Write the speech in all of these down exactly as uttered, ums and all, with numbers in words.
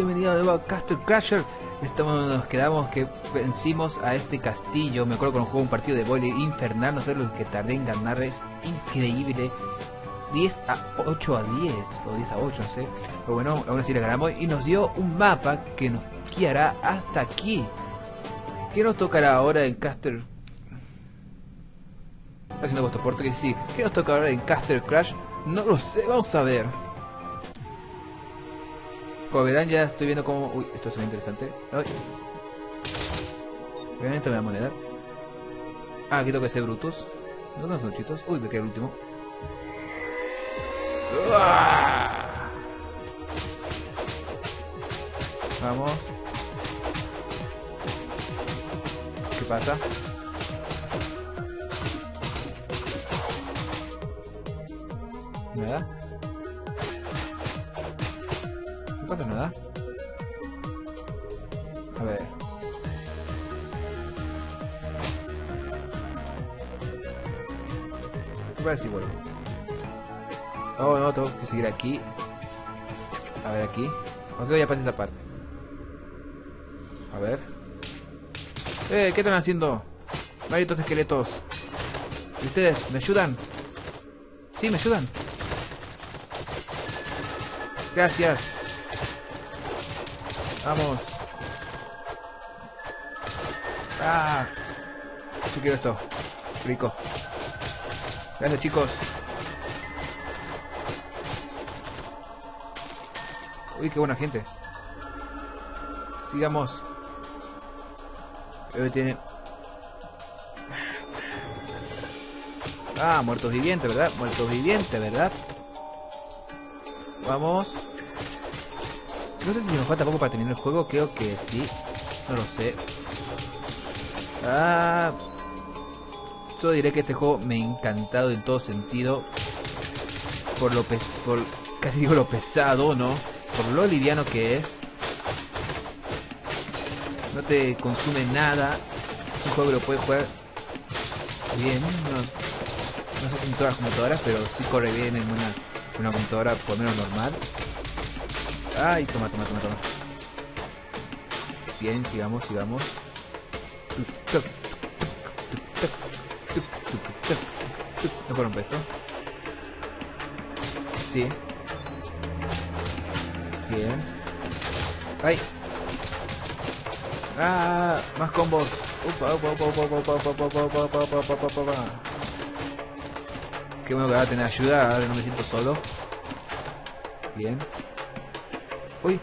bienvenido de nuevo a Castle Crasher. Estamos, nos quedamos que vencimos a este castillo. Me acuerdo cuando jugué un partido de vóley infernal. No sé lo que tardé en ganar, es increíble. diez a ocho a diez o diez a ocho, no sé. Pero bueno, aún así le ganamos y nos dio un mapa que nos guiará hasta aquí. ¿Qué nos tocará ahora en Castle? Está haciendo vuestro porte que sí. ¿Qué nos toca ahora en Castle Crash? No lo sé, vamos a ver. Como verán, ya estoy viendo cómo... Uy, esto suena interesante. Ay. Obviamente me da moneda. Ah, aquí tengo que ser Brutus. ¿Dónde son chitos? Uy, me quedé el último. ¡Uah! Vamos. ¿Qué pasa? Nada. No pasa nada. A ver. ¿Qué parece igual? Oh, no, tengo que seguir aquí. A ver, aquí. Ok, ya pasé esa parte. A ver. Eh, ¿qué están haciendo? Malditos esqueletos. ¿Y ustedes? ¿Me ayudan? Sí, me ayudan. Gracias. Vamos. Ah. Yo quiero esto. Rico. Gracias, chicos. Uy, qué buena gente. Sigamos. Eh, tiene... Ah, muertos vivientes, ¿verdad? Muertos vivientes, ¿verdad? Vamos. No sé si nos falta poco para terminar el juego. Creo que sí. No lo sé. Ah... Solo diré que este juego me ha encantado en todo sentido. Por lo pes por casi digo lo pesado, ¿no? Por lo liviano que es. No te consume nada. Es un juego que lo puedes jugar bien. No, no sé si en todas las computadoras, pero sí corre bien en una, en una computadora por lo menos normal. Ay, toma, toma, toma, toma. Bien, sigamos, sigamos. ¿No puedo romper esto? Sí. Bien. ¡Ay! ¡Ah! Más combos. Upa, upa, upa, upa, upa, upa, upa, upa, upa, upa, upa, upa, upa. Qué bueno que va a tener ayuda, ahora no me siento solo. Bien. ¡Uy!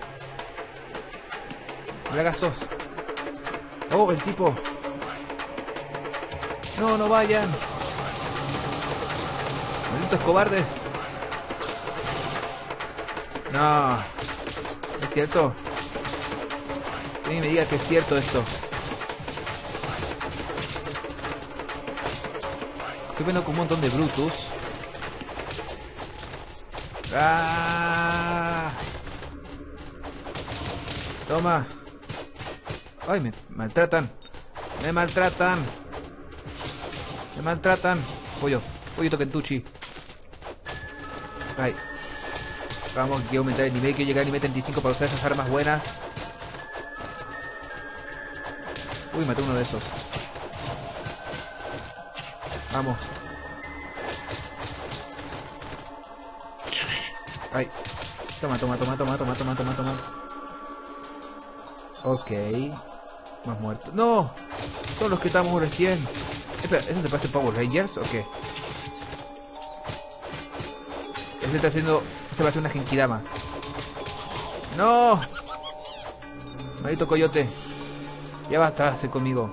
¡Bragazos! ¡Oh, el tipo! ¡No, no vayan! ¡Malditos cobardes! No, ¿es cierto? Que me diga que es cierto esto. Estoy viendo con un montón de Brutus. ¡Ah! Toma. Ay, me maltratan. Me maltratan. Me maltratan. Pollo. Pollo Tokentuchi. Ay. Vamos, quiero aumentar el nivel. Quiero llegar al nivel treinta y cinco para usar esas armas buenas. Uy, maté uno de esos. Vamos. Ay. Toma, toma, toma, toma, toma, toma, toma, toma. Ok. Más muertos. ¡No! Son los que estamos recién. Espera, ¿eso te parece Power Rangers o qué? Este está haciendo... Este va a ser una Genkidama. ¡No! Maldito coyote. Ya basta hacer conmigo.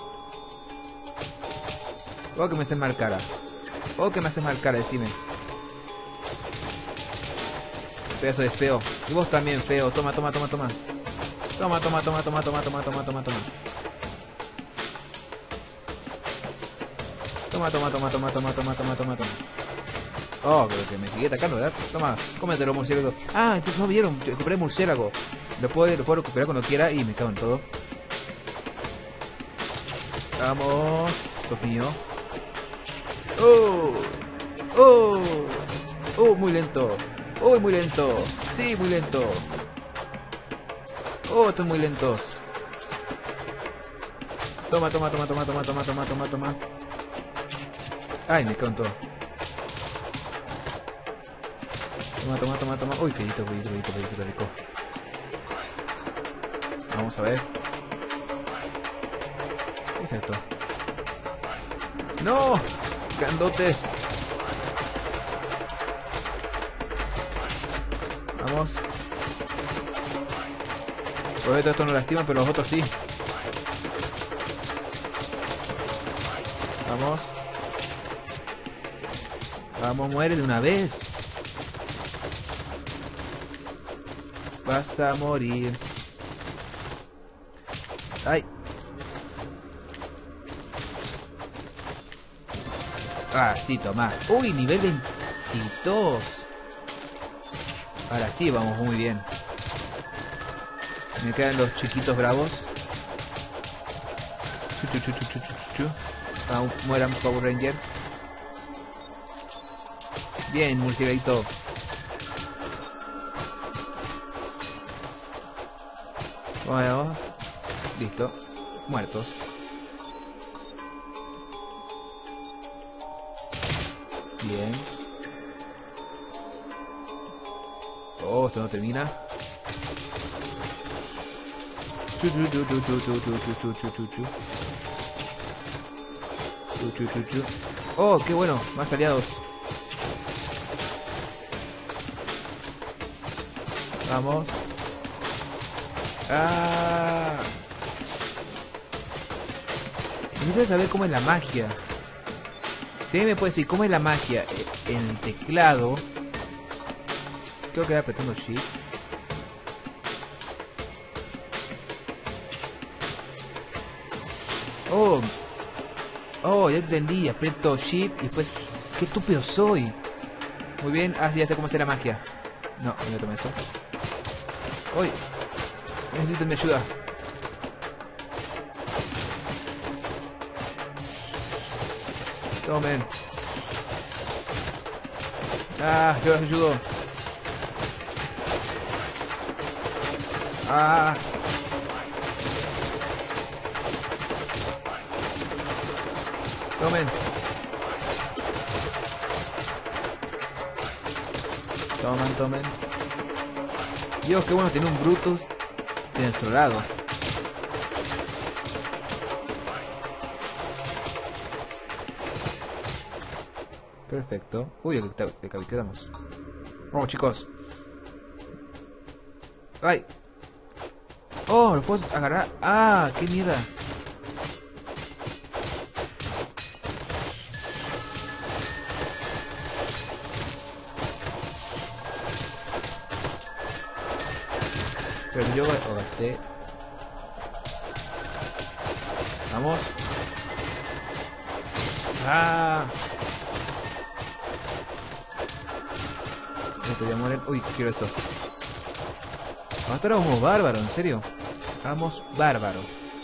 O que me haces mal cara. O que me haces mal cara, decime. Pedazo de feo. Y vos también, feo. Toma, toma, toma, toma. Toma, toma, toma, toma, toma, toma, toma, toma, toma. Toma, toma, toma, toma, toma, toma, toma, toma, toma. Oh, pero que me sigue atacando, ¿verdad? Toma, cómetelo, murciélago. Ah, entonces no vieron, recuperé murciélago. Lo puedo, lo puedo recuperar cuando quiera y me cago en todo. Vamos, sos mío. Oh, oh, oh, muy lento. Oh, muy lento. Sí, muy lento. Oh, estoy muy lento. Toma, toma, toma, toma, toma, toma, toma, toma, toma. Ay, me cago en todo. Toma, toma, toma, toma. Uy, pedito, pedito, pedito, pedito, rico. Vamos a ver. ¿Qué es esto? ¡No! ¡Grandote! Vamos. Por esto, esto no lastima, pero los otros sí. Vamos. Vamos, muere de una vez. Vas a morir. Ay. Ah, sí, toma. Uy, nivel veintidós. Ahora sí, vamos muy bien. Me quedan los chiquitos bravos. Chu, chu, chu, chu, chu, chu. Ah, mueran Power Ranger. Bien, multiverito. Bueno, listo. Muertos. Bien. Oh, esto no termina. Chu, chu, chu, chu, chu, chu, chu, chu, chu, chu, chu. Chu, chu, chu, chu. Oh, qué bueno, más aliados. Vamos. Ah. Necesito saber cómo es la magia. Si alguien me puede decir cómo es la magia en el teclado. Creo que voy apretando Shift. Oh. Oh, ya entendí. Aprieto Shift y después... ¡Qué estúpido soy! Muy bien. Ah, sí, ya sé cómo hacer la magia. No, no voy a tomar eso. ¡Uy! Necesito mi ayuda. Tomen. Ah, yo los ayudo. Ah. Tomen. Tomen, tomen. Dios, qué bueno tener un Brutus de nuestro lado. Perfecto. Uy, de que quedamos. Vamos, chicos. ¡Ay! ¡Oh! ¿Lo puedo agarrar? ¡Ah! ¡Qué mierda! Pero yo lo gasté. Vamos. ¡Ah! Esto voy a morir. Uy, quiero esto. Ahora vamos bárbaro, en serio. Vamos bárbaro.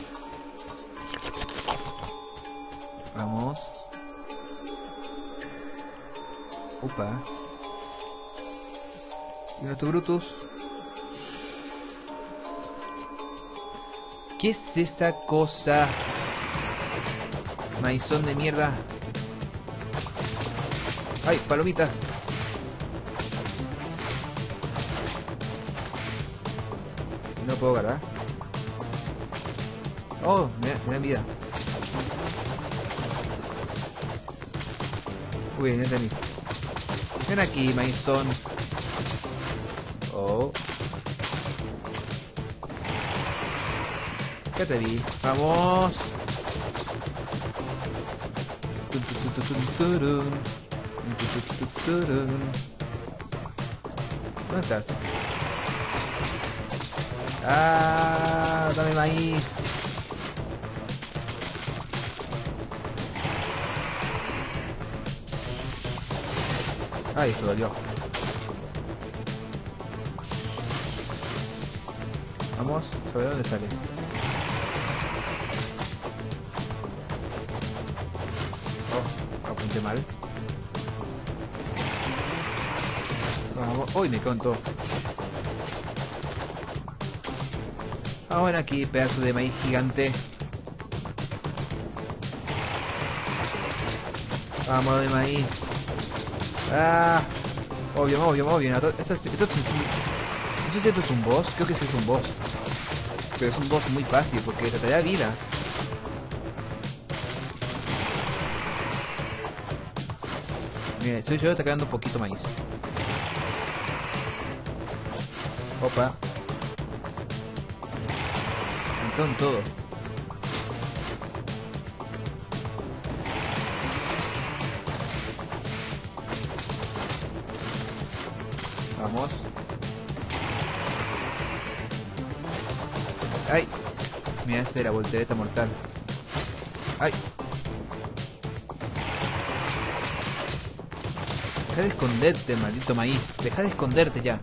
Vamos. Upa. Y nuestro Brutus. ¿Qué es esa cosa? Maizón de mierda. ¡Ay, palomitas! No puedo agarrar. Oh, me, me dan vida. Uy, no entendí. Ven aquí, maizón. Oh. Ya te vi. Vamos. ¿Dónde estás? Ah, dame maíz. Ay, se dolió. Vamos, ¿sobre dónde sale? Oh, apunté mal. Vamos. Uy, me cago en todo. Ahora aquí, pedazo de maíz gigante. Vamos de maíz. Ah, obvio, obvio, obvio. Esto, esto, es- esto, es un- no sé si esto es un boss. Creo que sí es un boss. Pero es un boss muy fácil porque te da vida. Mira, soy yo atacando un poquito maíz. Opa. Entró en todo. Vamos. ¡Ay! Me hace la voltereta mortal. ¡Ay! Deja de esconderte, maldito maíz. Deja de esconderte ya.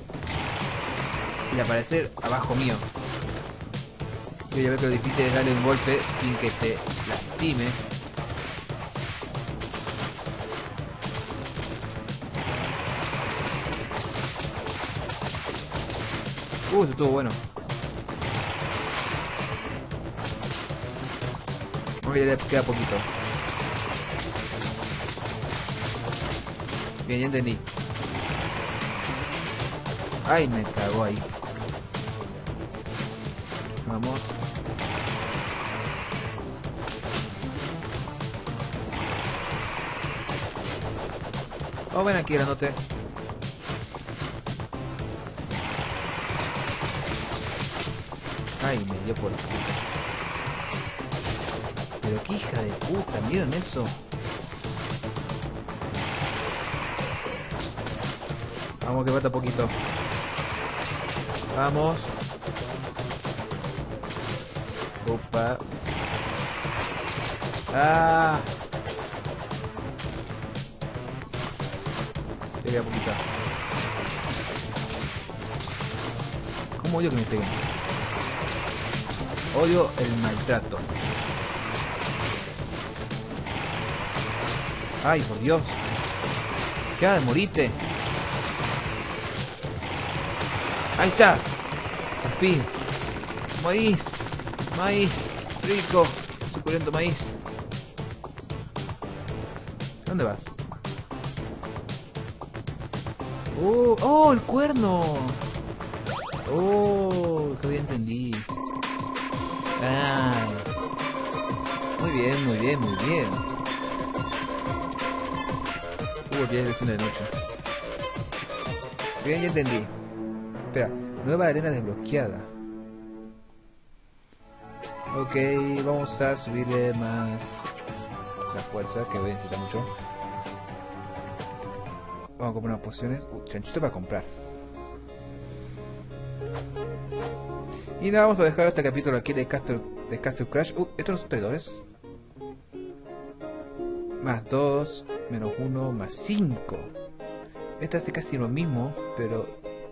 Y aparecer abajo mío. Yo ya veo que lo difícil es darle un golpe sin que te lastime. Uh, eso estuvo bueno. Hoy ya le queda poquito. Bien, ya entendí. Ay, me cagó ahí. Vamos. Oh, ven aquí, grandote. Ay, me dio por... Pero qué hija de puta, ¿vieron eso? Vamos, que falta poquito. Vamos. Opa. Ah. Le queda poquito. ¿Cómo odio que me peguen? Odio el maltrato. Ay, por Dios. Queda de morirte. Ahí está. Por fin. Maíz. Maíz. Rico. Suculento maíz. ¿Dónde vas? Oh, oh, el cuerno. Oh, que bien entendí. Ah. Muy bien, muy bien, muy bien. Uh, ya es de noche. Bien, ya entendí. Espera, nueva arena desbloqueada. Ok, vamos a subirle más la fuerza, que voy a necesitar mucho. Vamos a comprar unas pociones. Uh, chanchito para comprar. Y nada, vamos a dejar este capítulo aquí de Castle, de Castle Crash. Uh, estos son traidores. Más dos, menos uno, más cinco. Esta hace casi lo mismo, pero...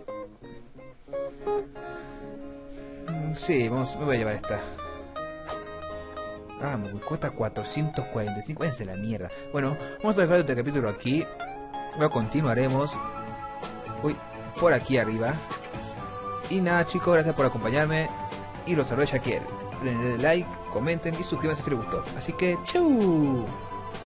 Mm, sí, vamos, me voy a llevar esta. Ah, me cuesta cuatrocientos cuarenta y cinco. Váyanse la mierda. Bueno, vamos a dejar este capítulo aquí. Luego continuaremos. Uy, por aquí arriba. Y nada, chicos, gracias por acompañarme. Y los saludos Shakier. Denle like, comenten y suscríbanse si les gustó. Así que, chau.